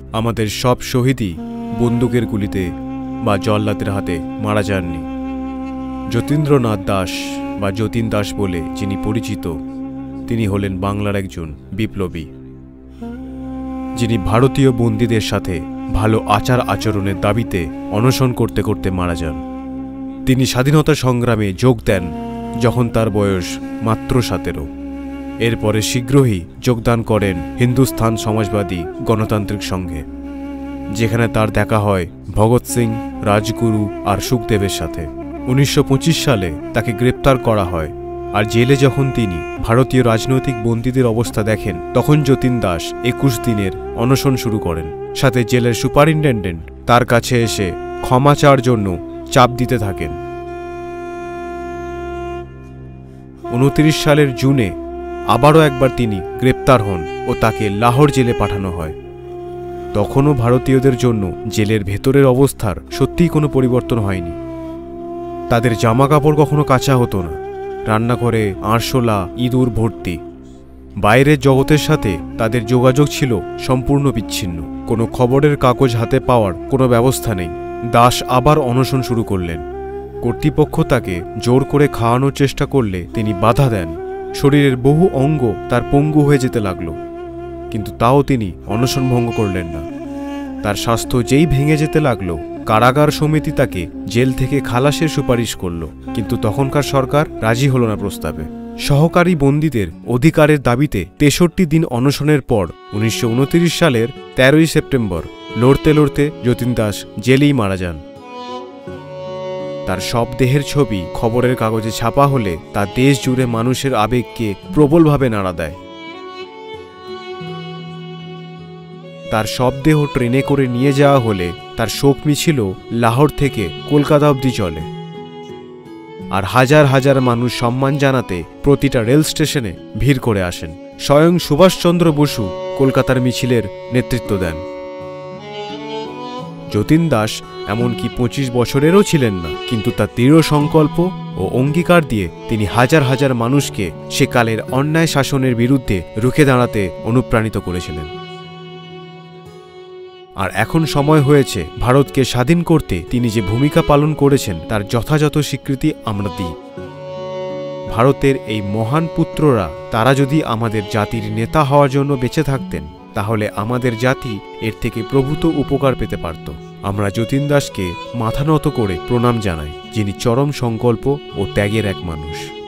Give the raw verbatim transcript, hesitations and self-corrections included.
আমাদের সব শহীদই বন্দুকের গুলিতে বা জল্লাদের হাতে মারা যাননি। যতীন্দ্রনাথ দাস বা যতীন দাস বলে যিনি পরিচিত, তিনি হলেন বাংলার একজন বিপ্লবী, যিনি ভারতীয় বন্দীদের সাথে ভালো আচার আচরণের দাবিতে অনশন করতে করতে মারা যান। তিনি স্বাধীনতা সংগ্রামে যোগ দেন যখন তার বয়স মাত্র সতেরো। এরপরে শীঘ্রই যোগদান করেন হিন্দুস্তান সমাজবাদী গণতান্ত্রিক সংঘে, যেখানে তার দেখা হয় ভগৎ সিং, রাজগুরু আর সুখদেবের সাথে। উনিশশো পঁচিশ সালে তাকে গ্রেপ্তার করা হয়, আর জেলে যখন তিনি ভারতীয় রাজনৈতিক বন্দীদের অবস্থা দেখেন, তখন যতীন দাস একুশ দিনের অনশন শুরু করেন। সাথে জেলের সুপারিনটেন্ডেন্ট তার কাছে এসে ক্ষমা চাওয়ার জন্য চাপ দিতে থাকেন। উনত্রিশ সালের জুনে আবারও একবার তিনি গ্রেপ্তার হন ও তাকে লাহোর জেলে পাঠানো হয়। তখনও ভারতীয়দের জন্য জেলের ভেতরের অবস্থার সত্যিই কোনো পরিবর্তন হয়নি। তাদের জামা কাপড় কখনো কাচা হতো না, রান্নাঘরে আরশোলা, ইঁদুর ভর্তি। বাইরের জগতের সাথে তাদের যোগাযোগ ছিল সম্পূর্ণ বিচ্ছিন্ন। কোনো খবরের কাগজ হাতে পাওয়ার কোনো ব্যবস্থা নেই। দাস আবার অনশন শুরু করলেন। কর্তৃপক্ষ তাকে জোর করে খাওয়ানোর চেষ্টা করলে তিনি বাধা দেন। শরীরের বহু অঙ্গ তার পঙ্গু হয়ে যেতে লাগল, কিন্তু তাও তিনি অনশন ভঙ্গ করলেন না। তার স্বাস্থ্য যেই ভেঙে যেতে লাগলো, কারাগার সমিতি তাকে জেল থেকে খালাসের সুপারিশ করল, কিন্তু তখনকার সরকার রাজি হল না প্রস্তাবে। সহকারী বন্দীদের অধিকারের দাবিতে তেষট্টি দিন অনশনের পর উনিশশো উনত্রিশ সালের তেরোই সেপ্টেম্বর লড়তে লড়তে যতীন দাস জেলেই মারা যান। তার সব দেহের ছবি খবরের কাগজে ছাপা হলে তা দেশ জুড়ে মানুষের আবেগকে প্রবলভাবে নাড়া দেয়। তার সব দেহ ট্রেনে করে নিয়ে যাওয়া হলে তার শোক মিছিল লাহোর থেকে কলকাতা অবধি চলে, আর হাজার হাজার মানুষ সম্মান জানাতে প্রতিটা রেল স্টেশনে ভিড় করে আসেন। স্বয়ং সুভাষচন্দ্র বসু কলকাতার মিছিলের নেতৃত্ব দেন। যতীন দাস এমনকি পঁচিশ বছরেরও ছিলেন না, কিন্তু তার দৃঢ় সংকল্প ও অঙ্গীকার দিয়ে তিনি হাজার হাজার মানুষকে সেকালের অন্যায় শাসনের বিরুদ্ধে রুখে দাঁড়াতে অনুপ্রাণিত করেছিলেন। আর এখন সময় হয়েছে ভারতকে স্বাধীন করতে তিনি যে ভূমিকা পালন করেছেন তার যথাযথ স্বীকৃতি আমরা দিই। ভারতের এই মহান পুত্ররা, তারা যদি আমাদের জাতির নেতা হওয়ার জন্য বেঁচে থাকতেন, তাহলে আমাদের জাতি এর থেকে প্রভূত উপকার পেতে পারত। আমরা যতীন দাসকে মাথা নত করে প্রণাম জানাই, যিনি চরম সংকল্প ও ত্যাগের এক মানুষ।